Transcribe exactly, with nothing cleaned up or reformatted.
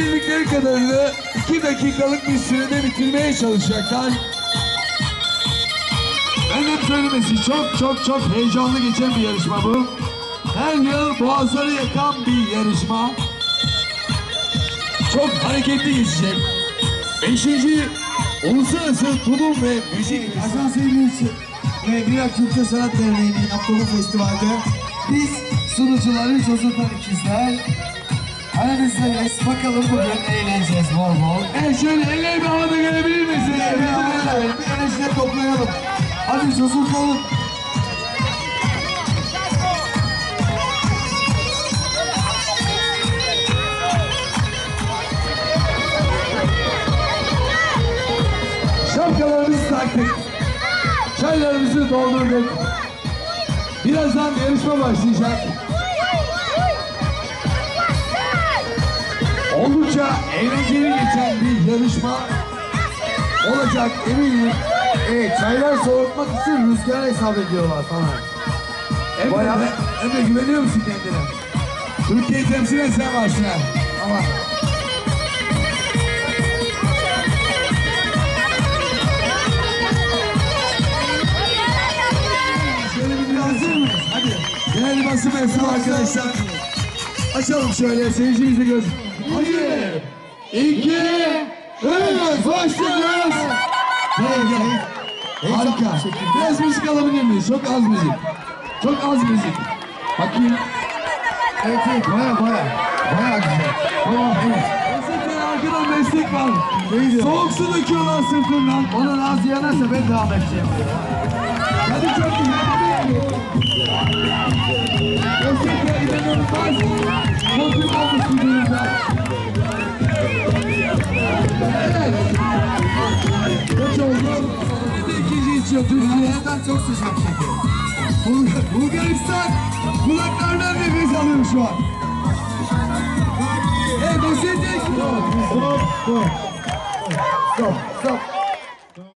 bildikleri kadarını iki dakikalık bir sürede bitirmeye çalışacaklar. Ben hep söylemesi çok çok çok heyecanlı geçen bir yarışma bu. Her yıl boğazları yakan bir yarışma. Çok hareketli geçecek. Beşinci Uluslararası Tulum ve Müzik Ajans Eylül'sü ve Mirak Kültür Sanat Derneği'nin yaptığı bu festivalde biz sunucuları Cozutan ikizler aranızdayız. Bakalım bugün eğleneceğiz bol bol. Evet, şöyle elleri bir havada görebilir misiniz? Bir enerjiyle toplayalım. Hadi Cozutalım. Şapkalarımızı taktık. Çaylarımızı doldurduk. Birazdan yarışma başlayacak. Oldukça eğlenceli geçen bir yarışma olacak eminim. Evet, çaylar soğutmak için rüzgar hesap ediyorlar falan. Emre, Bayağı- Emre güveniyor musun kendine? Türkiye'yi temsil etsen varsın ha. Ama şöyle bir hazır mıyız? Hadi. Genel basın mensubu arkadaşlar. Açalım şöyle seyircimizi göz. Hadi. İki, üç, başlıyoruz. Gel gel. Harika. Biraz müzik alabilir miyiz? Çok az müzik. Çok az müzik. Bakayım. Evet, evet, baya baya. Baya güzel. Tamam, evet. Meslekten arkadan meslek var. Neydi? Soğuk su döküyorlar sırtından. Onun ağzı yanarsa ben devam edeceğim. Hadi çok güzel. Meslekler inanılmaz. Motive olmuş bir durumda. Evet. Kaç oldu? Bir de ikinci içiyor Türkiye. Bulgaristan çok sıcak şeker. Bulgar- Bulgaristan kulaklardan nefes alıyor şu an. Evet, Meslekler. Stop, stop. Stop, stop.